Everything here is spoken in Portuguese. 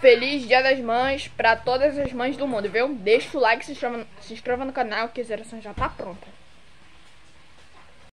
Feliz Dia das Mães pra todas as mães do mundo, viu? Deixa o like, se inscreva no canal que a zeração já tá pronta.